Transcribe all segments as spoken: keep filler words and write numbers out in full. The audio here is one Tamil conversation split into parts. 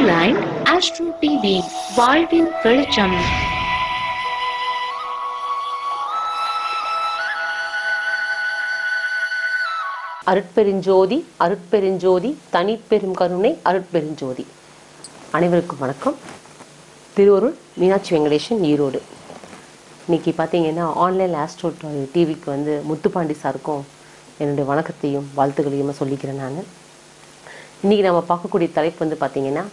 Online Astro டிவி வாழ்வின் வெளிச்சம். அருட்பெருஞ்சோதி அருட்பெருஞ்சோதி தனிப்பெரும் கருணை அருட்பெருஞ்சோதி. அனைவருக்கும் வணக்கம். திருவருள் மீனாட்சி வெங்கடேசன், ஈரோடு. இன்னைக்கு பார்த்தீங்கன்னா ஆன்லைன் ஆஸ்ட்ரோ டிவிக்கு வந்து முத்துப்பாண்டி சாருக்கும் என்னுடைய வணக்கத்தையும் வாழ்த்துக்களையும் சொல்லிக்கிறேன். நான் இன்றைக்கி நம்ம பார்க்கக்கூடிய தலைப்பு வந்து பார்த்திங்கன்னா,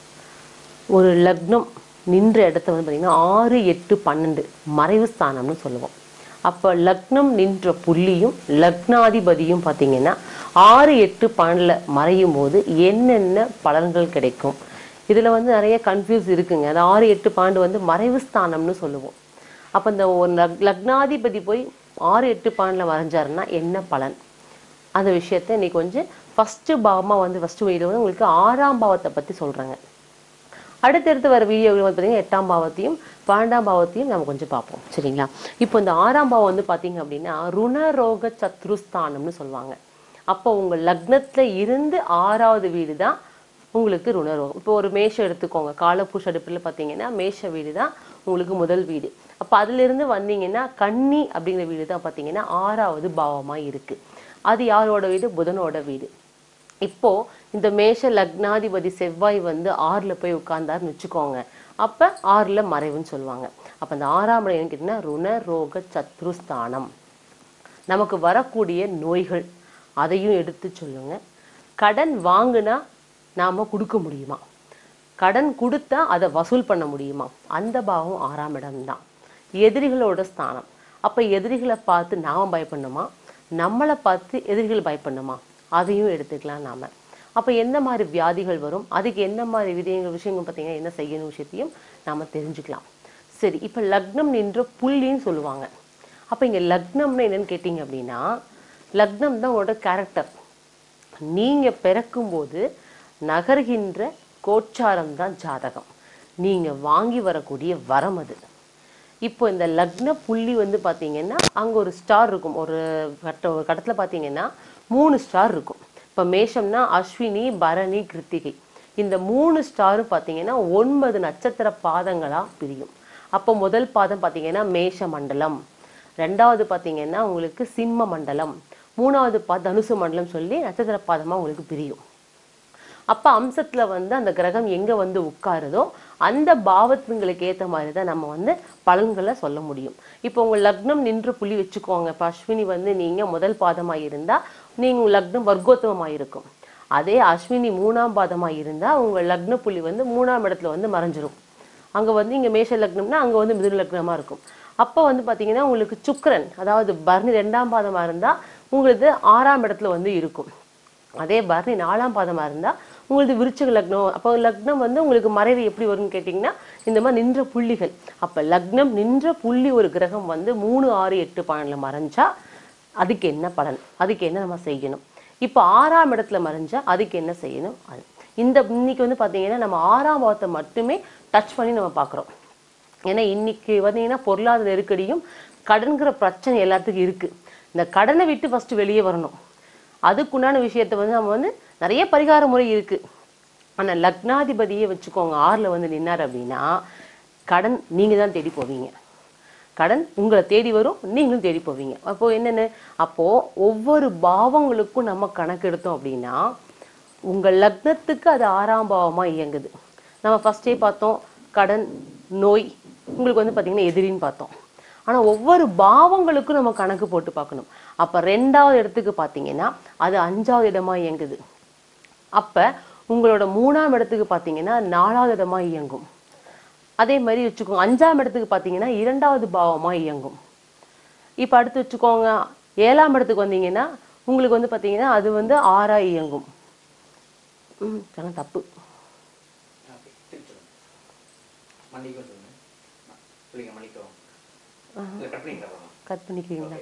ஒரு லக்னம் நின்ற இடத்த வந்து பார்த்திங்கன்னா ஆறு எட்டு பன்னெண்டு மறைவு ஸ்தானம்னு சொல்லுவோம். அப்போ லக்னம் நின்ற புள்ளியும் லக்னாதிபதியும் பார்த்திங்கன்னா ஆறு எட்டு பன்னெண்டில் மறையும் போது என்னென்ன பலன்கள் கிடைக்கும், இதில் வந்து நிறைய கன்ஃபியூஸ் இருக்குங்க. அது ஆறு எட்டு பன்னெண்டு வந்து மறைவு ஸ்தானம்னு சொல்லுவோம். அப்போ இந்த ஒரு லக் லக்னாதிபதி போய் ஆறு எட்டு பன்னெண்டில் மறைஞ்சாருன்னா என்ன பலன், அந்த விஷயத்தை இன்னைக்கு கொஞ்சம் ஃபஸ்ட்டு பாவமாக வந்து ஃபஸ்ட்டு வீடியோ வந்து உங்களுக்கு ஆறாம் பாவத்தை பற்றி சொல்கிறேங்க. அடுத்தடுத்து வர வீடியோ வந்து பார்த்தீங்கன்னா எட்டாம் பாவத்தையும் பன்னெண்டாம் பாவத்தையும் நம்ம கொஞ்சம் பார்ப்போம், சரிங்களா? இப்போ இந்த ஆறாம் பாவம் வந்து பார்த்தீங்க அப்படின்னா ருணரோக சத்ருஸ்தானம்னு சொல்லுவாங்க. அப்போ உங்கள் லக்னத்தில் இருந்து ஆறாவது வீடு தான் உங்களுக்கு ருணரோகம். இப்போ ஒரு மேஷம் எடுத்துக்கோங்க, காலபூஷ அடுப்பில் பார்த்தீங்கன்னா மேஷ வீடு தான் உங்களுக்கு முதல் வீடு. அப்போ அதிலிருந்து வந்தீங்கன்னா கன்னி அப்படிங்கிற வீடு தான் பார்த்தீங்கன்னா ஆறாவது பாவமாக இருக்குது. அது யாரோட வீடு? புதனோட வீடு. இப்போ இந்த மேஷ லக்னாதிபதி செவ்வாய் வந்து ஆறில் போய் உட்கார்ந்தாருன்னு வச்சுக்கோங்க, அப்போ ஆறில் மறைவுன்னு சொல்லுவாங்க. அப்போ அந்த ஆறாம் இடம் கேட்டிங்கன்னா ருணரோக சத்ருஸ்தானம். நமக்கு வரக்கூடிய நோய்கள் அதையும் எடுத்து சொல்லுங்க. கடன் வாங்கினா நாம் கொடுக்க முடியுமா, கடன் கொடுத்தா அதை வசூல் பண்ண முடியுமா, அந்த பாவம் ஆறாம் இடம்தான். எதிரிகளோட ஸ்தானம். அப்போ எதிரிகளை பார்த்து நாம் பயப்படணுமா, நம்மளை பார்த்து எதிரிகள் பயப்படணுமா, அதையும் எடுத்துக்கலாம் நாம். அப்போ எந்த மாதிரி வியாதிகள் வரும், அதுக்கு என்ன மாதிரி விதயங்கள் விஷயங்கள் பார்த்தீங்கன்னா என்ன செய்யணும் விஷயத்தையும் நாம் தெரிஞ்சுக்கலாம். சரி, இப்போ லக்னம் நின்ற புள்ளின்னு சொல்லுவாங்க. அப்போ இங்கே லக்னம்னு என்னன்னு கேட்டிங்க அப்படின்னா, லக்னம் தான் உங்களோட கேரக்டர். நீங்கள் பிறக்கும்போது நகர்கின்ற கோச்சாரம் தான் ஜாதகம், நீங்கள் வாங்கி வரக்கூடிய வரம் அது. இப்போ இந்த லக்ன புள்ளி வந்து பார்த்தீங்கன்னா அங்கே ஒரு ஸ்டார் இருக்கும். ஒரு கட்ட ஒரு கட்டத்தில் பார்த்தீங்கன்னா மூணு ஸ்டார் இருக்கும். இப்போ மேஷம்னா அஸ்வினி பரணி கிருத்திகை, இந்த மூணு ஸ்டாரும் பார்த்தீங்கன்னா ஒன்பது நட்சத்திர பாதங்களாக பிரியும். அப்போ முதல் பாதம் பார்த்தீங்கன்னா மேஷ மண்டலம், ரெண்டாவது பார்த்தீங்கன்னா உங்களுக்கு சிம்ம மண்டலம், மூணாவது பா தனுசு மண்டலம் சொல்லி நட்சத்திர பாதமாக உங்களுக்கு பிரியும். அப்போ அம்சத்தில் வந்து அந்த கிரகம் எங்கே வந்து உட்காருதோ அந்த பாவத்துங்களுக்கு ஏற்ற மாதிரி தான் நம்ம வந்து பலன்களை சொல்ல முடியும். இப்போ உங்கள் லக்னம் நின்று புள்ளி வச்சுக்கோங்க. இப்போ அஸ்வினி வந்து நீங்கள் முதல் பாதமாக இருந்தால் நீங்கள் உங்கள் லக்னம் வர்க்கோத்தமமாக இருக்கும். அதே அஸ்வினி மூணாம் பாதமாக இருந்தால் உங்கள் லக்ன புள்ளி வந்து மூணாம் இடத்துல வந்து மறைஞ்சிரும். அங்கே வந்து இங்கே மேஷ லக்னம்னா அங்கே வந்து மிதுன லக்னமாக இருக்கும். அப்போ வந்து பார்த்தீங்கன்னா உங்களுக்கு சுக்கிரன், அதாவது பரணி ரெண்டாம் பாதமாக இருந்தால் உங்களுக்கு ஆறாம் இடத்துல வந்து இருக்கும். அதே பரணி நாலாம் பாதமாக இருந்தால் உங்களுக்கு விருச்சிக லக்னம். அப்போ லக்னம் வந்து உங்களுக்கு மறைவு எப்படி வரும்னு கேட்டிங்கன்னா இந்த மாதிரி நின்ற புள்ளிகள். அப்போ லக்னம் நின்ற புள்ளி ஒரு கிரகம் வந்து மூணு ஆறு எட்டு பன்னெண்டில் மறைஞ்சா அதுக்கு என்ன பலன், அதுக்கு என்ன நம்ம செய்யணும். இப்போ ஆறாம் இடத்துல மறைஞ்சா அதுக்கு என்ன செய்யணும். அது இந்த இன்னைக்கு வந்து பார்த்தீங்கன்னா நம்ம ஆறாம் பாவத்தை மட்டுமே டச் பண்ணி நம்ம பார்க்குறோம். ஏன்னா இன்னைக்கு பார்த்தீங்கன்னா பொருளாதார நெருக்கடியும் கடன்கிற பிரச்சனை எல்லாத்துக்கும் இருக்குது. இந்த கடனை விட்டு ஃபஸ்ட்டு வெளியே வரணும். அதுக்குண்டான விஷயத்தை வந்து நம்ம வந்து நிறைய பரிகார முறை இருக்குது. ஆனால் லக்னாதிபதியை வச்சுக்கோங்க, ஆறில் வந்து நின்னார் அப்படின்னா கடன் நீங்கள் தான் தேடி போவீங்க, கடன் உங்களை தேடி வரும், நீங்களும் தேடி போவீங்க. அப்போது என்னென்ன, அப்போது ஒவ்வொரு பாவங்களுக்கும் நம்ம கணக்கு எடுத்தோம் அப்படின்னா உங்கள் லக்னத்துக்கு அது ஆறாம் பாவமாக இயங்குது. நம்ம ஃபஸ்ட்டே பார்த்தோம் கடன் நோய் உங்களுக்கு வந்து பார்த்திங்கன்னா எதிரின்னு பார்த்தோம். ஆனால் ஒவ்வொரு பாவங்களுக்கும் நம்ம கணக்கு போட்டு பார்க்கணும். அப்போ ரெண்டாவது இடத்துக்கு பார்த்தீங்கன்னா அது அஞ்சாவது இடமா இயங்குது. அப்போ உங்களோட மூணாம் இடத்துக்கு பார்த்தீங்கன்னா நாலாவது இடமா இயங்கும். அதே மாதிரி வச்சுக்கோங்க, அஞ்சாம் இடத்துக்கு பார்த்தீங்கன்னா இரண்டாவது பாவமாக இயங்கும். இப்போ அடுத்து வச்சுக்கோங்க ஏழாம் இடத்துக்கு வந்தீங்கன்னா உங்களுக்கு வந்து பார்த்தீங்கன்னா அது வந்து ஆறா இயங்கும். ம் அதெல்லாம் தப்பு. கட் பண்ணிக்கிறீங்களா?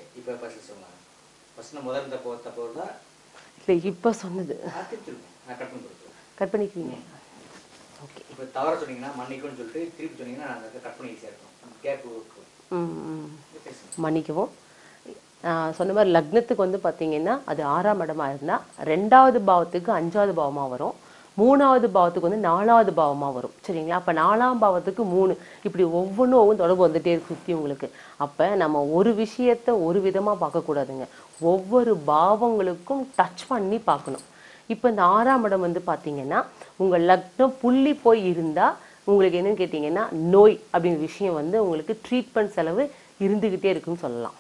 இல்லை இப்போ சொன்னது கட் பண்ணிக்கிறீங்க. ஓகே, இப்போ தவற சொன்னீங்கன்னா மன்னிக்கும்னு சொல்லிட்டு திருப்பி சொன்னீங்கன்னா நாங்கள் கட் பண்ணி ஈஸியாக இருக்கும். கேப் ம் மன்னிக்கவும். சொன்ன மாதிரி லக்னத்துக்கு வந்து பார்த்தீங்கன்னா அது ஆறாம் இடமா இருந்தால் ரெண்டாவது பாவத்துக்கு அஞ்சாவது பாவமாக வரும், மூணாவது பாவத்துக்கு வந்து நாலாவது பாவமாக வரும். சரிங்களா? அப்போ நாலாம் பாவத்துக்கு மூணு, இப்படி ஒவ்வொன்றும் ஒவ்வொன்று தொடர்பு வந்துட்டே இருக்கு சுற்றி உங்களுக்கு. அப்போ நம்ம ஒரு விஷயத்த ஒரு விதமாக பார்க்கக்கூடாதுங்க, ஒவ்வொரு பாவங்களுக்கும் டச் பண்ணி பார்க்கணும். இப்போ இந்த ஆறாம் இடம் வந்து பார்த்தீங்கன்னா உங்கள் லக்னம் புள்ளி போய் இருந்தால் உங்களுக்கு என்னன்னு கேட்டிங்கன்னா நோய் அப்படிங்கிற விஷயம் வந்து உங்களுக்கு ட்ரீட்மெண்ட் செலவு இருந்துக்கிட்டே இருக்குன்னு சொல்லலாம்.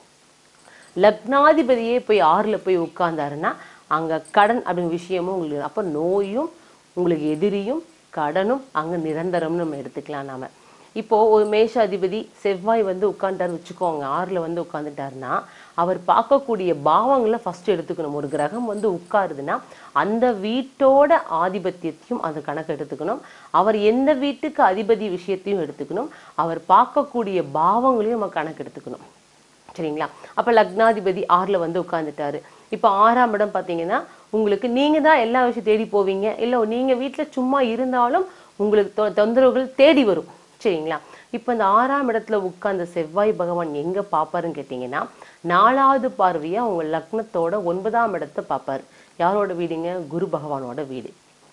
லக்னாதிபதியே போய் ஆறில் போய் உட்கார்ந்தாருன்னா அங்கே கடன் அப்படிங்கிற விஷயமும் உங்களுக்கு, அப்போ நோயும் உங்களுக்கு எதிரியும் கடனும் அங்கே நிரந்தரம்னு நம்ம எடுத்துக்கலாம். நாம இப்போது ஒரு மேஷ அதிபதி செவ்வாய் வந்து உட்காந்துட்டாரு வச்சுக்கோங்க, ஆறில் வந்து உட்காந்துட்டாருன்னா அவர் பார்க்கக்கூடிய பாவங்களை ஃபர்ஸ்ட் எடுத்துக்கணும். ஒரு கிரகம் வந்து உட்காருதுன்னா அந்த வீட்டோட ஆதிபத்தியத்தையும் அந்த கணக்கு எடுத்துக்கணும், அவர் எந்த வீட்டுக்கு அதிபதி விஷயத்தையும் எடுத்துக்கணும், அவர் பார்க்கக்கூடிய பாவங்களையும் நம்ம கணக்கு எடுத்துக்கணும். சரிங்களா? அப்போ லக்னாதிபதி ஆறில் வந்து உட்காந்துட்டாரு. இப்போ ஆறாம் இடம் பார்த்தீங்கன்னா உங்களுக்கு நீங்கள் தான் எல்லா விஷயம் தேடி போவீங்க, இல்லை நீங்கள் வீட்டில் சும்மா இருந்தாலும் உங்களுக்கு தொ தொந்தரவுகள் தேடி வரும். சரிங்களா? இப்போ இந்த ஆறாம் இடத்துல உட்கார்ந்த செவ்வாய் பகவான் எங்கே பார்ப்பாருன்னு கேட்டிங்கன்னா நாலாவது பார்வையாக உங்கள் லக்னத்தோட ஒன்பதாம் இடத்தை பார்ப்பார். யாரோட வீடுங்க? குரு பகவானோட வீடு.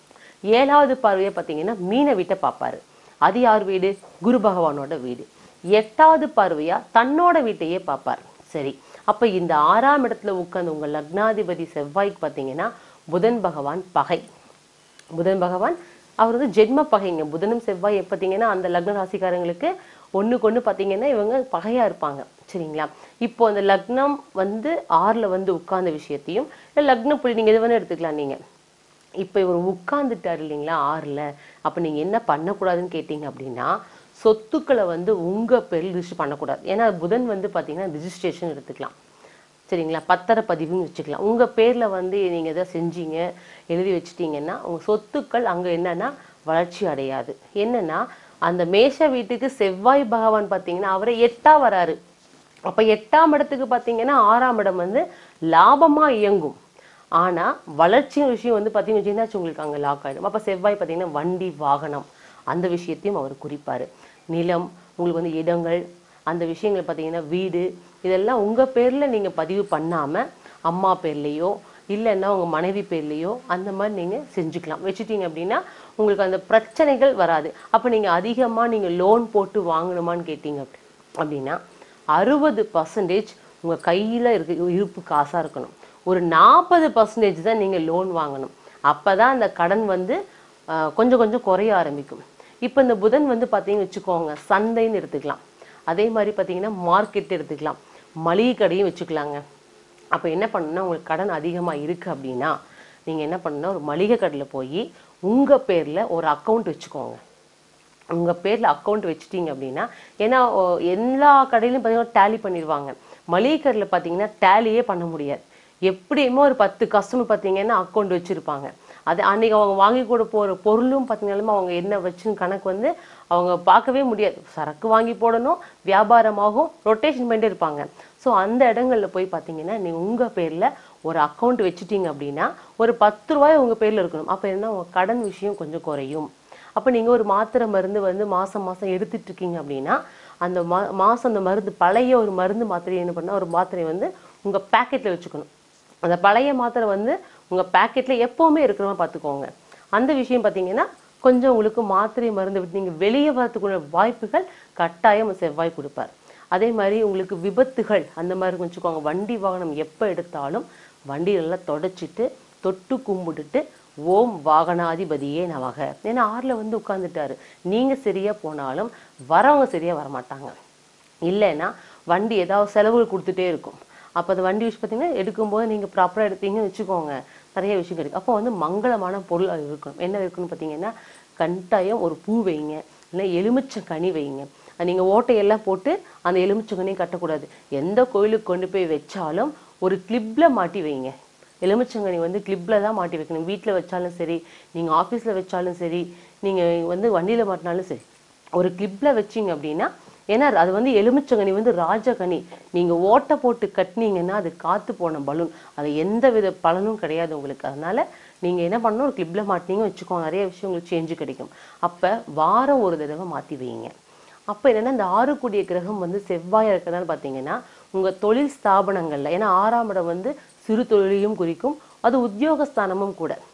ஏழாவது பார்வையை பார்த்தீங்கன்னா மீன வீட்டை பார்ப்பாரு. அது யார் வீடு? குரு பகவானோட வீடு. எட்டாவது பார்வையா தன்னோட வீட்டையே பார்ப்பார். சரி, அப்ப இந்த ஆறாம் இடத்துல உட்கார்ந்து உங்க லக்னாதிபதி செவ்வாய்க்கு பார்த்தீங்கன்னா புதன் பகவான் பகை. புதன் பகவான் அவர் வந்து ஜென்ம பகைங்க. புதனும் செவ்வாய் பார்த்தீங்கன்னா அந்த லக்ன ராசிக்காரங்களுக்கு ஒண்ணுக்கு ஒண்ணு பார்த்தீங்கன்னா இவங்க பகையா இருப்பாங்க. சரிங்களா? இப்போ அந்த லக்னம் வந்து ஆறுல வந்து உட்கார்ந்த விஷயத்தையும் லக்னம் புள்ளி நீங்க எது வேணா எடுத்துக்கலாம். நீங்க இப்போ இவர் உட்கார்ந்துட்டாரு இல்லைங்களா ஆறுல, அப்ப நீங்க என்ன பண்ணக்கூடாதுன்னு கேட்டீங்க அப்படின்னா சொத்துக்களை வந்து உங்க பேரில் ரிஜிஸ்டர் பண்ணக்கூடாது. ஏன்னா புதன் வந்து பார்த்தீங்கன்னா ரிஜிஸ்ட்ரேஷன் எடுத்துக்கலாம். சரிங்களா? பத்திரப்பதிவுன்னு வச்சுக்கலாம். உங்க பேர்ல வந்து நீங்க எதாவது செஞ்சீங்க எழுதி வச்சுட்டீங்கன்னா உங்க சொத்துக்கள் அங்க என்னன்னா வளர்ச்சி அடையாது. என்னன்னா அந்த மேஷ வீட்டுக்கு செவ்வாய் பகவான் பார்த்தீங்கன்னா அவரை எட்டா வராரு. அப்ப எட்டாம் இடத்துக்கு பார்த்தீங்கன்னா ஆறாம் இடம் வந்து லாபமா இயங்கும். ஆனா வளர்ச்சியின் விஷயம் வந்து பார்த்தீங்கன்னா உங்களுக்கு அங்க லாக் ஆயிடும். அப்ப செவ்வாய் பார்த்தீங்கன்னா வண்டி வாகனம் அந்த விஷயத்தையும் அவர் குறிப்பாரு. நிலம், உங்களுக்கு வந்து இடங்கள், அந்த விஷயங்கள் பார்த்தீங்கன்னா வீடு, இதெல்லாம் உங்க பேர்ல நீங்க பதிவு பண்ணாம அம்மா பேர்லயோ இல்லைன்னா உங்க மனைவி பேர்லயோ அந்த மாதிரி நீங்க செஞ்சுக்கலாம். வச்சுட்டீங்க அப்படின்னா உங்களுக்கு அந்த பிரச்சனைகள் வராது. அப்ப நீங்க அதிகமா நீங்க லோன் போட்டு வாங்கணுமான்னு கேட்டீங்க அப்படின்னா அறுபது பர்சன்டேஜ் உங்க கையில இருக்க இருப்பு காசா இருக்கணும். ஒரு நாற்பது பர்சன்டேஜ் தான் நீங்க லோன் வாங்கணும். அப்பதான் அந்த கடன் வந்து கொஞ்சம் கொஞ்சம் குறைய ஆரம்பிக்கும். இப்போ இந்த புதன் வந்து பார்த்தீங்கன்னு வச்சுக்கோங்க சந்தைன்னு எடுத்துக்கலாம், அதே மாதிரி பார்த்தீங்கன்னா மார்க்கெட் எடுத்துக்கலாம், மளிகை கடையும் வச்சுக்கலாங்க. அப்போ என்ன பண்ணணும்னா உங்களுக்கு கடன் அதிகமாக இருக்குது அப்படின்னா நீங்கள் என்ன பண்ணணும்னா ஒரு மளிகை கடையில் போய் உங்கள் பேரில் ஒரு அக்கௌண்ட் வச்சுக்கோங்க. உங்கள் பேரில் அக்கௌண்ட் வச்சுட்டீங்க அப்படின்னா, ஏன்னா எல்லா கடையிலும் பார்த்தீங்கன்னா டேலி பண்ணிடுவாங்க, மளிகை கடையில் பார்த்தீங்கன்னா டேலியே பண்ண முடியாது. எப்படியுமே ஒரு பத்து கஸ்டமர் பார்த்தீங்கன்னா அக்கௌண்ட் வச்சுருப்பாங்க. அது அன்னைக்கு அவங்க வாங்கி கூட போகிற பொருளும் பார்த்தீங்கன்னாலுமே அவங்க என்ன வச்சுன்னு கணக்கு வந்து அவங்க பார்க்கவே முடியாது. சரக்கு வாங்கி போடணும், வியாபாரமாகவும் ரொட்டேஷன் பண்ணிட்டு இருப்பாங்க. ஸோ அந்த இடங்களில் போய் பார்த்தீங்கன்னா நீங்கள் உங்கள் பேரில் ஒரு அக்கௌண்ட் வச்சுட்டீங்க அப்படின்னா ஒரு பத்து ரூபாய் உங்கள் பேரில் இருக்கணும். அப்போ என்ன உங்கள் கடன் விஷயம் கொஞ்சம் குறையும். அப்போ நீங்கள் ஒரு மாத்திரை மருந்து வந்து மாதம் மாதம் எடுத்துட்டு இருக்கீங்க அப்படின்னா அந்த மா மாதம் அந்த மருந்து பழைய ஒரு மருந்து மாத்திரையை என்ன பண்ணால் ஒரு மாத்திரையை வந்து உங்கள் பேக்கெட்டில் வச்சுக்கணும். அந்த பழைய மாத்திரை வந்து உங்கள் பேக்கெட்டில் எப்போவுமே இருக்கிறவங்க பார்த்துக்கோங்க. அந்த விஷயம் பார்த்தீங்கன்னா கொஞ்சம் உங்களுக்கு மாத்திரை மருந்து விட்டு நீங்கள் வெளியே வரத்துக்குள்ள வாய்ப்புகள் கட்டாயம் செவ்வாய் கொடுப்பார். அதே மாதிரி உங்களுக்கு விபத்துகள் அந்த மாதிரி வச்சுக்கோங்க. வண்டி வாகனம் எப்போ எடுத்தாலும் வண்டியெல்லாம் தொடச்சிட்டு தொட்டு கும்பிட்டுட்டு ஓம் வாகனாதிபதியே நமக, ஏன்னா ஆறில் வந்து உட்காந்துட்டாரு. நீங்கள் சரியாக போனாலும் வரவங்க சரியாக வரமாட்டாங்க. இல்லைன்னா வண்டி ஏதாவது செலவுகள் கொடுத்துட்டே இருக்கும். அப்போ அந்த வண்டி விஷயம் பார்த்தீங்கன்னா எடுக்கும்போது நீங்கள் ப்ராப்பராக எடுத்தீங்கன்னு வச்சுக்கோங்க நிறைய விஷயம் கிடைக்கும். அப்போ வந்து மங்களமான பொருள் அது இருக்கணும். என்ன இருக்குன்னு பார்த்தீங்கன்னா கட்டாயம் ஒரு பூ வைங்க, இல்லை எலுமிச்சங்கனி வைங்க. நீங்கள் ஓட்டையெல்லாம் போட்டு அந்த எலுமிச்சங்கனியும் கட்டக்கூடாது. எந்த கோயிலுக்கு கொண்டு போய் வச்சாலும் ஒரு கிளிப்பில் மாட்டி வைங்க. எலுமிச்சங்கனி வந்து கிளிப்பில் தான் மாட்டி வைக்கணும். வீட்டில் வச்சாலும் சரி, நீங்கள் ஆஃபீஸில் வச்சாலும் சரி, நீங்கள் வந்து வண்டியில் மாட்டினாலும் சரி, ஒரு கிளிப்பில் வச்சிங்க அப்படின்னா, ஏன்னா அது வந்து எலுமிச்சங்கனி வந்து ராஜகனி. நீங்கள் ஓட்டை போட்டு கட்டினீங்கன்னா அது காற்று போன பலூன், அது எந்த வித பலனும் கிடையாது உங்களுக்கு. அதனால நீங்கள் என்ன பண்ணணும், ஒரு கிளிப்பில் மாட்டினீங்க வச்சுக்கோங்க, நிறைய விஷயம் உங்களுக்கு சேஞ்சு கிடைக்கும். அப்போ வாரம் ஒரு தடவை மாற்றி வைங்க. அப்போ என்னென்னா இந்த ஆறு கூடிய கிரகம் வந்து செவ்வாயாக இருக்கிறதால பார்த்தீங்கன்னா உங்கள் தொழில் ஸ்தாபனங்களில், ஏன்னா ஆறாம் இடம் வந்து சிறு தொழிலையும் குறிக்கும், அது உத்தியோகஸ்தானமும் கூட.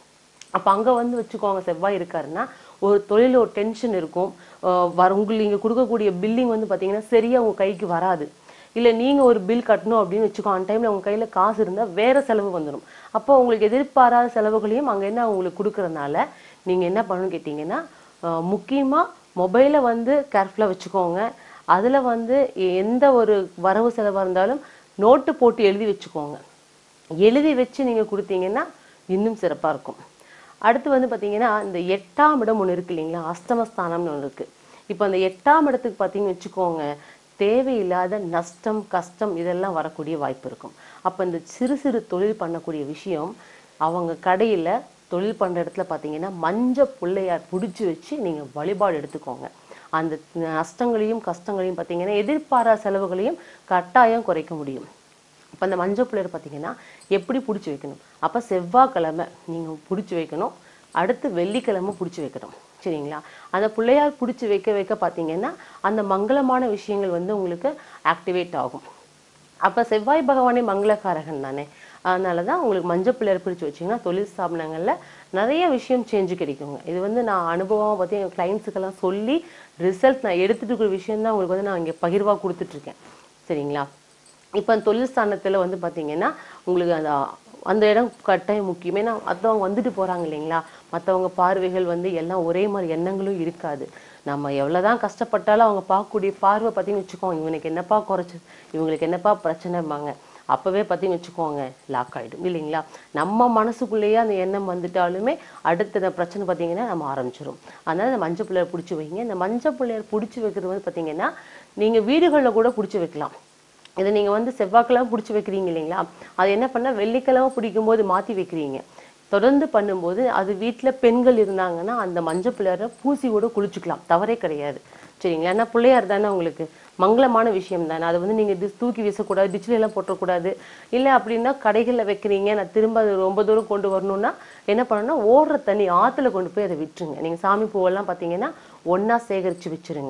அப்போ அங்கே வந்து வச்சுக்கோங்க செவ்வாய் இருக்காருன்னா ஒரு தொழில் ஒரு டென்ஷன் இருக்கும். வர உங்களுக்கு நீங்கள் கொடுக்கக்கூடிய பில்லிங் வந்து பார்த்தீங்கன்னா சரியாக உங்கள் கைக்கு வராது. இல்லை நீங்கள் ஒரு பில் கட்டணும் அப்படின்னு வச்சுக்கோ, அந்த டைமில் உங்கள் கையில் காசு இருந்தால் வேறு செலவு வந்துடும். அப்போ உங்களுக்கு எதிர்பாராத செலவுகளையும் அங்கே என்ன உங்களுக்கு கொடுக்குறதுனால நீங்கள் என்ன பண்ணணும்னு கேட்டிங்கன்னா, முக்கியமாக மொபைலை வந்து கேர்ஃபுல்லாக வச்சுக்கோங்க. அதில் வந்து எந்த ஒரு வரவு செலவாக இருந்தாலும் நோட்டு போட்டு எழுதி வச்சுக்கோங்க. எழுதி வச்சு நீங்கள் கொடுத்தீங்கன்னா இன்னும் சிறப்பாக இருக்கும். அடுத்து வந்து பார்த்தீங்கன்னா, இந்த எட்டாம் இடம் ஒன்று இருக்கு இல்லைங்களா, அஷ்டமஸ்தானம்னு ஒன்று இருக்குது. இப்போ அந்த எட்டாம் இடத்துக்கு பார்த்தீங்கன்னு வச்சுக்கோங்க, தேவையில்லாத நஷ்டம் கஷ்டம் இதெல்லாம் வரக்கூடிய வாய்ப்பு இருக்கும். அப்போ இந்த சிறு சிறு தொழில் பண்ணக்கூடிய விஷயம், அவங்க கடையில் தொழில் பண்ணுற இடத்துல பார்த்தீங்கன்னா மஞ்சள் பிள்ளையார் பிடிச்சி வச்சு நீங்கள் வழிபாடு எடுத்துக்கோங்க. அந்த நஷ்டங்களையும் கஷ்டங்களையும் பார்த்தீங்கன்னா எதிர்பாராத செலவுகளையும் கட்டாயம் குறைக்க முடியும். இப்போ அந்த மஞ்சள் பிள்ளையார் பார்த்தீங்கன்னா எப்படி பிடிச்சி வைக்கணும், அப்போ செவ்வாய்க்கிழமை நீங்கள் பிடிச்சி வைக்கணும், அடுத்து வெள்ளிக்கிழமை பிடிச்சி வைக்கணும். சரிங்களா? அந்த பிள்ளையார் பிடிச்சி வைக்க வைக்க பார்த்தீங்கன்னா அந்த மங்களமான விஷயங்கள் வந்து உங்களுக்கு ஆக்டிவேட் ஆகும். அப்போ செவ்வாய் பகவானே மங்களக்காரகன் தானே, அதனால தான் உங்களுக்கு மஞ்சள் பிள்ளையார் பிடிச்சி வச்சிங்கன்னா தொழில் ஸ்தாபனங்களில் நிறைய விஷயம் சேஞ்சு கிடைக்குங்க. இது வந்து நான் அனுபவமாக பார்த்து எங்கள் கிளைண்ட்ஸுக்கெல்லாம் சொல்லி ரிசல்ட் நான் எடுத்துகிட்டு இருக்கிற விஷயம் தான் உங்களுக்கு வந்து நான் இங்கே பகிர்வாக கொடுத்துட்ருக்கேன். சரிங்களா? இப்போ அந்த தொழில் ஸ்தானத்தில் வந்து பார்த்தீங்கன்னா உங்களுக்கு அந்த அந்த இடம் கட்டாயம் முக்கியம். ஏன்னா மற்றவங்க வந்துட்டு போகிறாங்க இல்லைங்களா, மற்றவங்க பார்வைகள் வந்து எல்லாம் ஒரே மாதிரி எண்ணங்களும் இருக்காது. நம்ம எவ்வளோதான் கஷ்டப்பட்டாலும் அவங்க பார்க்கக்கூடிய பார்வை பார்த்தீங்கன்னு வச்சுக்கோங்க, இவனுக்கு என்னப்பா குறைச்சி, இவங்களுக்கு என்னப்பா பிரச்சனைம்பாங்க. அப்போவே பார்த்தீங்கன்னு வச்சுக்கோங்க லாக் ஆகிடும் இல்லைங்களா. நம்ம மனசுக்குள்ளேயே அந்த எண்ணம் வந்துட்டாலுமே அடுத்த பிரச்சனை பார்த்தீங்கன்னா நம்ம ஆரம்பிச்சிடும். அதனால் இந்த மஞ்சள் பிள்ளையார் பிடிச்சி வைங்க. இந்த மஞ்சள் பிள்ளையார் பிடிச்சி வைக்கிறது வந்து பார்த்தீங்கன்னா நீங்கள் வீடுகளில் கூட பிடிச்சி வைக்கலாம். இதை நீங்கள் வந்து செவ்வாய்க்கிழமை பிடிச்சி வைக்கிறீங்க இல்லைங்களா, அது என்ன பண்ணால் வெள்ளிக்கிழமை பிடிக்கும் போது மாற்றி வைக்கிறீங்க. தொடர்ந்து பண்ணும்போது அது வீட்டில் பெண்கள் இருந்தாங்கன்னா அந்த மஞ்சள் பிள்ளையாரை பூசி கூட குளிச்சுக்கலாம், தவறே கிடையாது. சரிங்களா? ஏன்னா பிள்ளையார் தானே உங்களுக்கு மங்களமான விஷயம் தானே, அதை வந்து நீங்கள் டிஸ் தூக்கி வீசக்கூடாது, டிச்சிலெல்லாம் போட்டக்கூடாது. இல்லை அப்படின்னா கடைகளில் வைக்கிறீங்க, நான் திரும்ப அது ரொம்ப தூரம் கொண்டு வரணும்னா என்ன பண்ணணும்னா ஓடுற தண்ணி ஆற்றுல கொண்டு போய் அதை விட்டுருங்க. நீங்கள் சாமி பூவெல்லாம் பார்த்தீங்கன்னா ஒன்றா சேகரித்து வச்சுருங்க.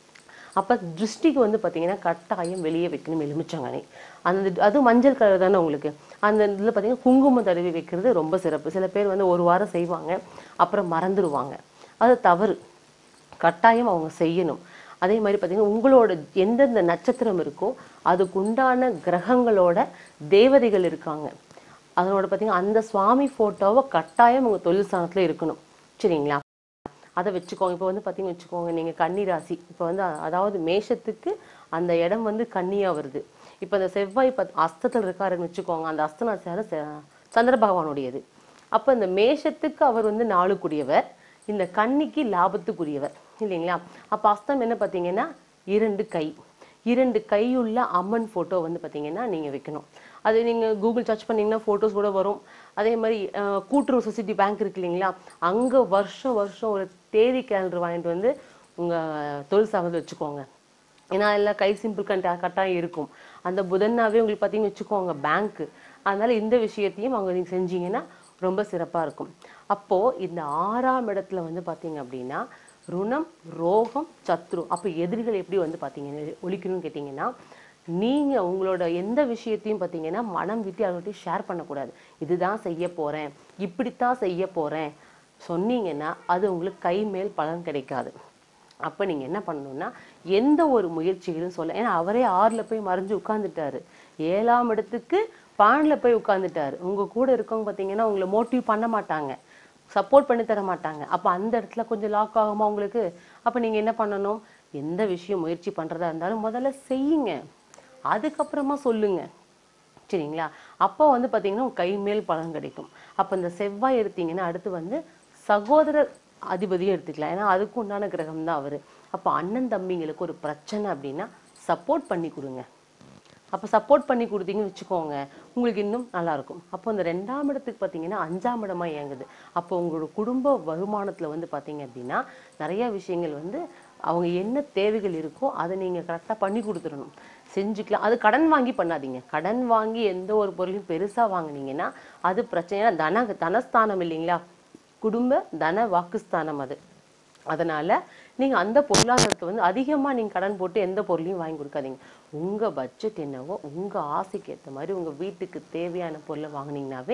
அப்போ திருஷ்டிக்கு வந்து பார்த்தீங்கன்னா கட்டாயம் வெளியே வைக்கணும் எலுமிச்சங்கனி. அந்த அது மஞ்சள் கலர் தானே உங்களுக்கு, அந்த இதில் பார்த்தீங்கன்னா குங்குமம் தடவி வைக்கிறது ரொம்ப சிறப்பு. சில பேர் வந்து ஒரு வாரம் செய்வாங்க அப்புறம் மறந்துடுவாங்க, அது தவறு. கட்டாயம் அவங்க செய்யணும். அதே மாதிரி பார்த்தீங்கன்னா உங்களோட எந்தெந்த நட்சத்திரம் இருக்கோ அதுக்குண்டான கிரகங்களோட தேவதைகள் இருக்காங்க, அதனோட பார்த்தீங்கன்னா அந்த சுவாமி ஃபோட்டோவை கட்டாயம் உங்கள் தொழில் ஸ்தானத்தில் இருக்கணும். சரிங்களா? அதை வச்சுக்கோங்க. இப்போ வந்து பார்த்தீங்கன்னு வச்சுக்கோங்க, நீங்கள் கன்னி ராசி, இப்போ வந்து அதாவது மேஷத்துக்கு அந்த இடம் வந்து கன்னியாக வருது. இப்போ அந்த செவ்வாய் பத் அஸ்தத்தில் இருக்காருன்னு வச்சுக்கோங்க, அந்த அஸ்தநாச்சார சந்திர பகவானுடையது. அப்போ இந்த மேஷத்துக்கு அவர் வந்து நாளுக்குரியவர், இந்த கன்னிக்கு லாபத்துக்குரியவர் இல்லைங்களா. அப்போ அஸ்தம் என்ன பார்த்தீங்கன்னா இரண்டு கை, இரண்டு கையுள்ள அம்மன் ஃபோட்டோ வந்து பார்த்தீங்கன்னா நீங்கள் வைக்கணும். அது நீங்கள் கூகுள் சர்ச் பண்ணிங்கன்னா ஃபோட்டோஸ் கூட வரும். அதே மாதிரி கூட்டுறவு சொசைட்டி பேங்க் இருக்கு இல்லைங்களா, அங்கே வருஷம் வருஷம் ஒரு தேதி கேலண்டர் வாங்கிட்டு வந்து உங்கள் தொழில் சார்ந்து வச்சுக்கோங்க. ஏன்னா எல்லாம் கை சிம்பிள் கண்ட கட்டாயம் இருக்கும். அந்த புதனாவே உங்களுக்கு பார்த்தீங்கன்னு வச்சுக்கோங்க பேங்க்கு. அதனால் இந்த விஷயத்தையும் அவங்க நீங்கள் செஞ்சீங்கன்னா ரொம்ப சிறப்பாக இருக்கும். அப்போது இந்த ஆறாம் இடத்துல வந்து பார்த்தீங்க அப்படின்னா ருணம் ரோகம் சத்ரு, அப்போ எதிரிகள் எப்படி வந்து பார்த்தீங்கன்னா ஒழிக்கணும்னு கேட்டிங்கன்னா, நீங்கள் உங்களோட எந்த விஷயத்தையும் பார்த்தீங்கன்னா மனம் விட்டு அவங்கள்ட்ட ஷேர் பண்ணக்கூடாது. இதுதான் செய்ய போகிறேன், இப்படித்தான் செய்ய போகிறேன் சொன்னீங்கன்னா அது உங்களுக்கு கை மேல் பலன் கிடைக்காது. அப்போ நீங்கள் என்ன பண்ணணும்னா எந்த ஒரு முயற்சிகளும் சொல்ல, ஏன்னா அவரே ஆறில் போய் மறைஞ்சு உட்காந்துட்டாரு, ஏழாம் இடத்துக்கு பானில் போய் உட்காந்துட்டாரு. உங்கள் கூட இருக்கவங்க பார்த்தீங்கன்னா உங்களை மோட்டிவ் பண்ண மாட்டாங்க, சப்போர்ட் பண்ணி தர மாட்டாங்க. அப்போ அந்த இடத்துல கொஞ்சம் லாக் ஆகுமா உங்களுக்கு. அப்போ நீங்கள் என்ன பண்ணணும், எந்த விஷயம் முயற்சி பண்ணுறதா இருந்தாலும் முதல்ல செய்யுங்க, அதுக்கப்புறமா சொல்லுங்க. சரிங்களா? அப்போ வந்து பார்த்தீங்கன்னா உங்கள் கை மேல் பலன் கிடைக்கும். அப்போ இந்த செவ்வாய் எடுத்தீங்கன்னா அடுத்து வந்து சகோதரர் அதிபதியும் எடுத்துக்கலாம், ஏன்னா அதுக்கு உண்டான கிரகம் தான் அவர். அப்போ அண்ணன் தம்பிங்களுக்கு ஒரு பிரச்சனை அப்படின்னா சப்போர்ட் பண்ணி கொடுங்க. அப்போ சப்போர்ட் பண்ணி கொடுத்தீங்கன்னு வச்சுக்கோங்க உங்களுக்கு இன்னும் நல்லாயிருக்கும். அப்போ இந்த ரெண்டாம் இடத்துக்கு பார்த்தீங்கன்னா அஞ்சாம் இடமா இயங்குது. அப்போ உங்களோட குடும்ப வருமானத்தில் வந்து பார்த்தீங்க அப்படின்னா நிறையா விஷயங்கள் வந்து அவங்க என்ன தேவைகள் இருக்கோ அதை நீங்கள் கரெக்டாக பண்ணி கொடுத்துடணும், செஞ்சுக்கலாம். அது கடன் வாங்கி பண்ணாதீங்க. கடன் வாங்கி எந்த ஒரு பொருளையும் பெருசாக வாங்கினீங்கன்னா அது பிரச்சனை. தன தனஸ்தானம் இல்லைங்களா, குடும்ப தன வாக்குஸ்தானம் அது. அதனால் நீங்கள் அந்த பொருளாதாரத்தை வந்து அதிகமாக நீங்கள் கடன் போட்டு எந்த பொருளையும் வாங்கி கொடுக்காதீங்க. உங்கள் பட்ஜெட் என்னவோ உங்கள் ஆசைக்கு ஏற்ற மாதிரி உங்கள் வீட்டுக்கு தேவையான பொருளை வாங்கினீங்கன்னாவே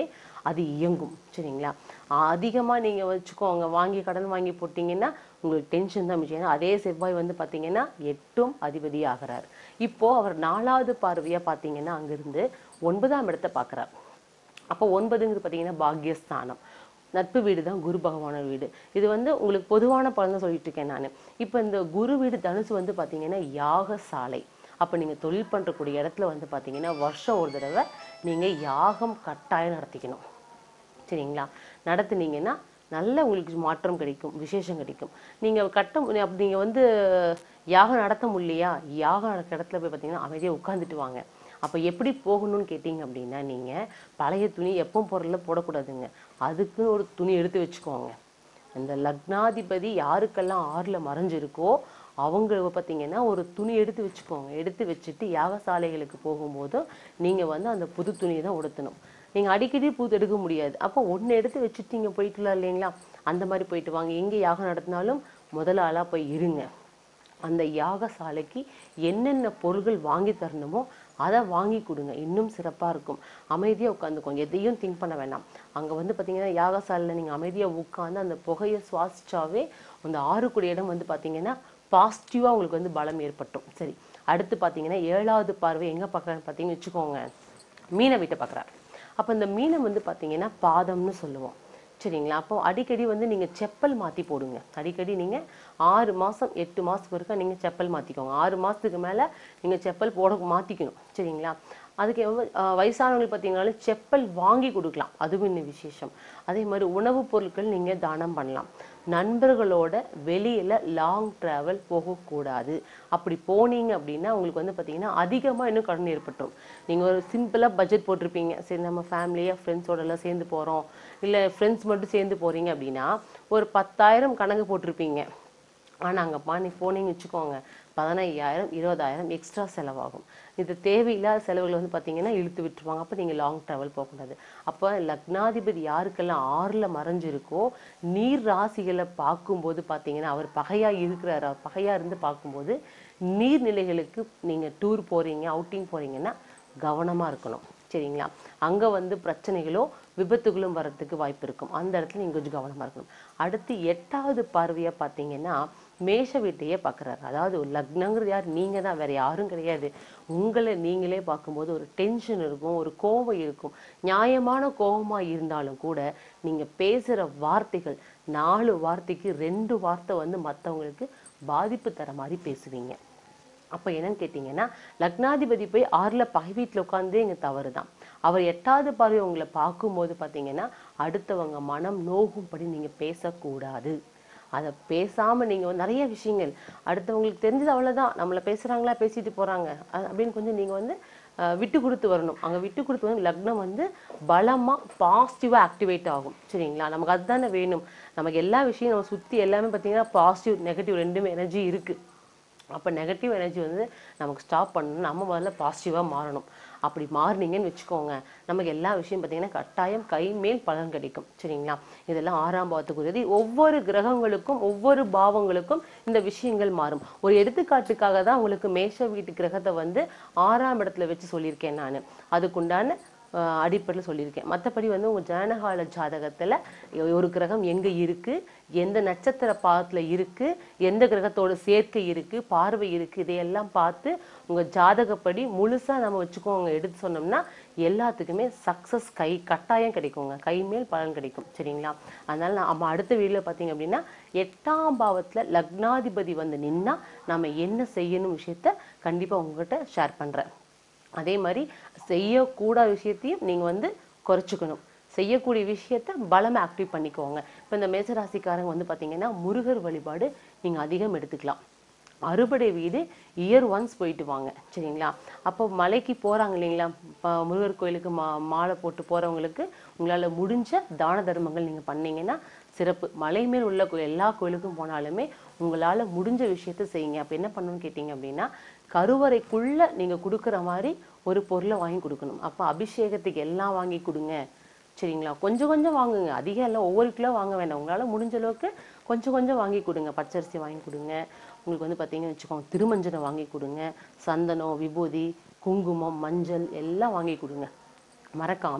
அது இயங்கும். சரிங்களா? அதிகமாக நீங்கள் வச்சுக்கோங்க, வாங்கி கடன் வாங்கி போட்டிங்கன்னா உங்களுக்கு டென்ஷன் தான் மிச்சம். ஏன்னா அதே செவ்வாய் வந்து பார்த்தீங்கன்னா எட்டும் அதிபதி ஆகிறார். இப்போ அவர் நாலாவது பார்வையாக பார்த்தீங்கன்னா அங்கிருந்து ஒன்பதாம் இடத்தை பார்க்குறார். அப்போ ஒன்பதுங்கிறது பார்த்தீங்கன்னா பாக்யஸ்தானம், நட்பு வீடு தான் குரு பகவான வீடு. இது வந்து உங்களுக்கு பொதுவான பலன் தான் சொல்லிட்டு இருக்கேன் நான். இப்போ இந்த குரு வீடு தனுசு வந்து பார்த்தீங்கன்னா யாகசாலை. அப்போ நீங்கள் தொழில் பண்ணுறக்கூடிய இடத்துல வந்து பார்த்தீங்கன்னா வருஷம் ஒரு தடவை நீங்கள் யாகம் கட்டாயம் நடத்திக்கணும். சரிங்களா? நடத்துனீங்கன்னா நல்ல உங்களுக்கு மாற்றம் கிடைக்கும், விசேஷம் கிடைக்கும். நீங்கள் கட்ட அப்படி நீங்கள் வந்து யாகம் நடத்த முடியலையா, யாகம் நடக்கிற இடத்துல போய் பார்த்தீங்கன்னா அமைதியாக உட்காந்துட்டு வாங்க. அப்போ எப்படி போகணும்னு கேட்டிங்க அப்படின்னா, நீங்கள் பழைய துணி எப்போ பொருளில் போடக்கூடாதுங்க. அதுக்குன்னு ஒரு துணி எடுத்து வச்சுக்கோங்க. இந்த லக்னாதிபதி யாருக்கெல்லாம் ஆறில் மறைஞ்சிருக்கோ அவங்க பார்த்தீங்கன்னா ஒரு துணி எடுத்து வச்சுக்கோங்க. எடுத்து வச்சுட்டு யாகசாலைகளுக்கு போகும்போது நீங்கள் வந்து அந்த புது துணியை தான் உடுத்தணும். நீங்கள் அடிக்கடி புது எடுக்க முடியாது. அப்போ ஒன்று எடுத்து வச்சுட்டு நீங்கள் போயிட்டுலாம் இல்லைங்களா, அந்த மாதிரி போயிட்டு வாங்க. எங்கே யாகம் நடத்தினாலும் முதல் ஆளாக போய் இருங்க. அந்த யாகசாலைக்கு என்னென்ன பொருள்கள் வாங்கி தரணுமோ அதை வாங்கி கொடுங்க, இன்னும் சிறப்பாக இருக்கும். அமைதியாக உட்காந்துக்கோங்க, எதையும் திங்க் பண்ண வேண்டாம். அங்கே வந்து பார்த்தீங்கன்னா யாகசாலையில் நீங்கள் அமைதியாக உட்காந்து அந்த புகையை சுவாசிச்சாவே அந்த ஆறுக்குடி இடம் வந்து பார்த்தீங்கன்னா பாசிட்டிவாக உங்களுக்கு வந்து பலம் ஏற்பட்டும். சரி, அடுத்து பார்த்தீங்கன்னா ஏழாவது பார்வை எங்கே பார்க்குறான்னு பார்த்தீங்கன்னு வச்சுக்கோங்க, மீனை வீட்டை பார்க்குறாரு. அப்போ இந்த மீனை வந்து பார்த்தீங்கன்னா பாதம்னு சொல்லுவோம். சரிங்களா? அப்போ அடிக்கடி வந்து நீங்கள் செப்பல் மாற்றி போடுங்க. அடிக்கடி நீங்கள் ஆறு மாதம் எட்டு மாதத்துக்கு ஒருக்கா நீங்கள் செப்பல் மாற்றிக்கோங்க. ஆறு மாதத்துக்கு மேலே நீங்கள் செப்பல் போட மாற்றிக்கணும். சரிங்களா? அதுக்கு வயசானவங்களுக்கு பார்த்தீங்கன்னாலும் செப்பல் வாங்கி கொடுக்கலாம், அதுவும் இன்னும் விசேஷம். அதே மாதிரி உணவுப் பொருட்கள் நீங்கள் தானம் பண்ணலாம். நண்பர்களோட வெளியில் லாங் ட்ராவல் போகக்கூடாது. அப்படி போனீங்க அப்படின்னா உங்களுக்கு வந்து பார்த்தீங்கன்னா அதிகமாக இன்னும் கடன் ஏற்பட்டுரும். நீங்கள் ஒரு சிம்பிளாக பட்ஜெட் போட்டிருப்பீங்க, சரி நம்ம ஃபேமிலியாக ஃப்ரெண்ட்ஸோடலாம் சேர்ந்து போகிறோம், இல்லை ஃப்ரெண்ட்ஸ் மட்டும் சேர்ந்து போகிறீங்க அப்படின்னா ஒரு பத்தாயிரம் கணக்கு போட்டிருப்பீங்க. ஆனால் அங்கே பாணி போனீங்கன்னு வச்சுக்கோங்க, பதினையாயிரம் இருபதாயிரம் எக்ஸ்ட்ரா செலவாகும். இது தேவையில்லாத செலவுகள் வந்து பார்த்தீங்கன்னா இழுத்து விட்டுருவாங்க. அப்போ நீங்கள் லாங் ட்ராவல் போகக்கூடாது. அப்போ லக்னாதிபதி யாருக்கெல்லாம் ஆறில் மறைஞ்சிருக்கோ நீர் ராசிகளை பார்க்கும்போது பார்த்தீங்கன்னா அவர் பகையாக இருக்கிறார். அவர் பகையாக இருந்து பார்க்கும்போது நீர்நிலைகளுக்கு நீங்கள் டூர் போகிறீங்க, அவுட்டிங் போகிறீங்கன்னா கவனமாக இருக்கணும். சரிங்களா? அங்கே வந்து பிரச்சனைகளோ விபத்துகளும் வர்றதுக்கு வாய்ப்பு இருக்கும். அந்த இடத்துல நீங்கள் கொஞ்சம் கவனமாக இருக்கணும். அடுத்து எட்டாவது பார்வையாக பார்த்தீங்கன்னா மேஷ வீட்டையே பார்க்குறாரு. அதாவது ஒரு லக்னங்கிறது யார், நீங்கள் தான், வேறு யாரும் கிடையாது. உங்களை நீங்களே பார்க்கும்போது ஒரு டென்ஷன் இருக்கும், ஒரு கோபம் இருக்கும். நியாயமான கோபமாக இருந்தாலும் கூட நீங்கள் பேசுகிற வார்த்தைகள் நாலு வார்த்தைக்கு ரெண்டு வார்த்தை வந்து மற்றவங்களுக்கு பாதிப்பு தர மாதிரி பேசுவீங்க. அப்போ என்னன்னு கேட்டிங்கன்னா லக்னாதிபதி போய் ஆறில் பகை வீட்டில் உட்காந்தே இங்கே தவறு தான். அவர் எட்டாவது பார்வை உங்களை பார்க்கும்போது பார்த்தீங்கன்னா அடுத்தவங்க மனம் நோகும்படி நீங்கள் பேசக்கூடாது. அதை பேசாமல் நீங்கள் நிறைய விஷயங்கள் அடுத்தவங்களுக்கு தெரிஞ்சது அவ்வளோதான், நம்மளை பேசுகிறாங்களா பேசிட்டு போகிறாங்க அப்படின்னு கொஞ்சம் நீங்கள் வந்து விட்டு கொடுத்து வரணும். அங்கே விட்டு கொடுத்து வந்து லக்னம் வந்து பலமாக பாசிட்டிவாக ஆக்டிவேட் ஆகும். சரிங்களா? நமக்கு அதுதானே வேணும். நமக்கு எல்லா விஷயம் நம்ம சுற்றி எல்லாமே பார்த்தீங்கன்னா பாசிட்டிவ் நெகட்டிவ் ரெண்டுமே எனர்ஜி இருக்குது. அப்போ நெகட்டிவ் எனர்ஜி வந்து நமக்கு ஸ்டாப் பண்ணணும், நம்ம முதல்ல பாசிட்டிவாக மாறணும். அப்படி மாறினீங்கன்னு வச்சுக்கோங்க, நமக்கு எல்லா விஷயம் பார்த்தீங்கன்னா கட்டாயம் கை மேல் பலன் கிடைக்கும். சரிங்களா? இதெல்லாம் ஆறாம் பாவத்துக்குரியது. ஒவ்வொரு கிரகங்களுக்கும் ஒவ்வொரு பாவங்களுக்கும் இந்த விஷயங்கள் மாறும். ஒரு எடுத்துக்காட்டுக்காக தான் உங்களுக்கு மேஷ வீட்டு கிரகத்தை வந்து ஆறாம் இடத்துல வச்சு சொல்லியிருக்கேன் நான். அதுக்குண்டான அடிப்படையில் சொல்லியிருக்கேன். மற்றபடி வந்து உங்கள் ஜனகால ஜாதகத்தில் ஒரு கிரகம் எங்கே இருக்குது, எந்த நட்சத்திர பாதத்தில் இருக்குது, எந்த கிரகத்தோட சேர்க்கை இருக்குது, பார்வை இருக்குது, இதையெல்லாம் பார்த்து உங்கள் ஜாதகப்படி முழுசாக நம்ம வச்சுக்கோங்க. எடுத்து சொன்னோம்னா எல்லாத்துக்குமே சக்ஸஸ் கை கட்டாயம் கிடைக்குங்க, கை மேல் பலன் கிடைக்கும். சரிங்களா? அதனால் நம்ம அடுத்த வீடியோவில் பார்த்தீங்க அப்படின்னா எட்டாம் பாவத்தில் லக்னாதிபதி வந்து நின்னா நம்ம என்ன செய்யணும் விஷயத்த கண்டிப்பாக உங்கள்கிட்ட ஷேர் பண்ணுறேன். அதே மாதிரி செய்யக்கூடாத விஷயத்தையும் நீங்கள் வந்து குறைச்சிக்கணும். செய்யக்கூடிய விஷயத்த பலமாக ஆக்டிவ் பண்ணிக்கோங்க. இப்போ இந்த மேசராசிக்காரங்க வந்து பார்த்தீங்கன்னா முருகர் வழிபாடு நீங்கள் அதிகம் எடுத்துக்கலாம். அறுபடை வீடு இயர் ஒன்ஸ் போயிட்டு வாங்க. சரிங்களா? அப்போ மலைக்கு போகிறாங்க இல்லைங்களா, இப்போ முருகர் கோயிலுக்கு மா மாலை போட்டு போகிறவங்களுக்கு உங்களால் முடிஞ்ச தான தர்மங்கள் நீங்கள் பண்ணீங்கன்னா சிறப்பு. மலை மேல் உள்ள எல்லா கோயிலுக்கும் போனாலுமே உங்களால் முடிஞ்ச விஷயத்த செய்யுங்க. அப்போ என்ன பண்ணணும்னு கேட்டிங்க அப்படின்னா கருவறைக்குள்ளே நீங்கள் கொடுக்குற மாதிரி ஒரு பொருளை வாங்கி கொடுக்கணும். அப்போ அபிஷேகத்துக்கு எல்லாம் வாங்கி கொடுங்க. சரிங்களா? கொஞ்சம் கொஞ்சம் வாங்குங்க, அதிகம் எல்லாம் ஒவ்வொரு கிலோ வாங்க வேண்டாம். உங்களால் முடிஞ்ச அளவுக்கு கொஞ்சம் கொஞ்சம் வாங்கி கொடுங்க. பச்சரிசி வாங்கி கொடுங்க. உங்களுக்கு வந்து பார்த்தீங்கன்னு வச்சுக்கோங்க திருமஞ்சனம் வாங்கி கொடுங்க. சந்தனம், விபூதி, குங்குமம், மஞ்சள் எல்லாம் வாங்கி கொடுங்க. மறக்காமல்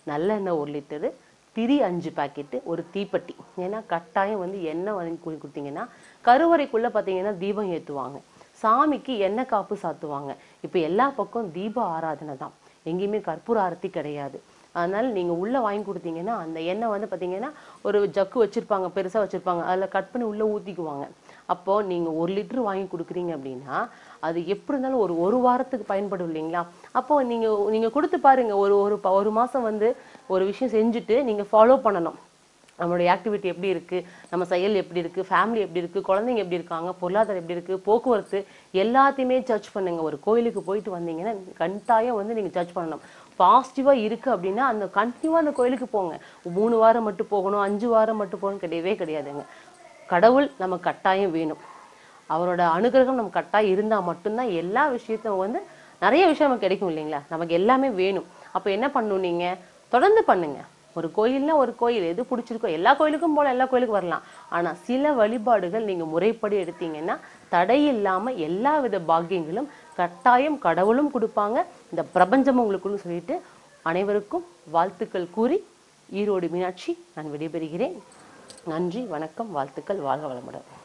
நல்லெண்ணெய் ஒரு லிட்டரு, திரி அஞ்சு பாக்கெட்டு, ஒரு தீப்பெட்டி. ஏன்னா கட்டாயம் வந்து எண்ணெய் வாங்கி கொடுத்தீங்கன்னா கருவறைக்குள்ளே பார்த்தீங்கன்னா தீபம் ஏற்றுவாங்க, சாமிக்கு எண்ணெய் காப்பு சாத்துவாங்க. இப்போ எல்லா பக்கம் தீப ஆராதனை தான், எங்கேயுமே கற்பூர ஆரத்தி கிடையாது. அதனால நீங்கள் உள்ளே வாங்கி கொடுத்தீங்கன்னா அந்த எண்ணெய் வந்து பார்த்தீங்கன்னா ஒரு ஜக்கு வச்சுருப்பாங்க, பெருசாக வச்சுருப்பாங்க, அதில் கட் பண்ணி உள்ளே ஊற்றிக்குவாங்க. அப்போது நீங்கள் ஒரு லிட்டர் வாங்கி கொடுக்குறீங்க அப்படின்னா அது எப்படி இருந்தாலும் ஒரு ஒரு வாரத்துக்கு பயன்படும் இல்லைங்களா? அப்போது நீங்கள் நீங்கள் கொடுத்து பாருங்கள். ஒரு ஒரு ஒரு மாதம் வந்து ஒரு விஷயம் செஞ்சுட்டு நீங்கள் ஃபாலோ பண்ணணும். நம்மளுடைய ஆக்டிவிட்டி எப்படி இருக்குது, நம்ம செயல் எப்படி இருக்குது, ஃபேமிலி எப்படி இருக்குது, குழந்தைங்க எப்படி இருக்காங்க, பொருளாதாரம் எப்படி இருக்குது, போக்குவரத்து எல்லாத்தையுமே சர்ச் பண்ணுங்கள். ஒரு கோயிலுக்கு போயிட்டு வந்தீங்கன்னா கட்டாயம் வந்து நீங்கள் சர்ச் பண்ணணும். பாசிட்டிவாக இருக்குது அப்படின்னா அந்த கண்டினியூவாக அந்த கோயிலுக்கு போங்க. மூணு வாரம் மட்டும் போகணும், அஞ்சு வாரம் மட்டும் போகணும் கிடையவே கிடையாதுங்க. கடவுள் நம்ம கட்டாயம் வேணும், அவரோட அனுகிரகம் நம்ம கட்டாயம் இருந்தால் மட்டும்தான் எல்லா விஷயத்தையும் வந்து நிறைய விஷயம் நமக்கு கிடைக்கும் இல்லைங்களா? நமக்கு எல்லாமே வேணும். அப்போ என்ன பண்ணணும், நீங்கள் தொடர்ந்து பண்ணுங்க. ஒரு கோயில்னா ஒரு கோயில் எது பிடிச்சிருக்கோ எல்லா கோயிலுக்கும் போல எல்லா கோயிலுக்கும் வரலாம். ஆனால் சில வழிபாடுகள் நீங்கள் முறைப்படி எடுத்தீங்கன்னா தடை இல்லாமல் எல்லா வித பாக்கியங்களும் கட்டாயம் கடவுளும் கொடுப்பாங்க, இந்த பிரபஞ்சமும் உங்களுக்குன்னு சொல்லிட்டு அனைவருக்கும் வாழ்த்துக்கள் கூறி ஈரோடு மீனாட்சி நான் விடைபெறுகிறேன். நன்றி, வணக்கம், வாழ்த்துக்கள், வாழ்க வளமுடன்.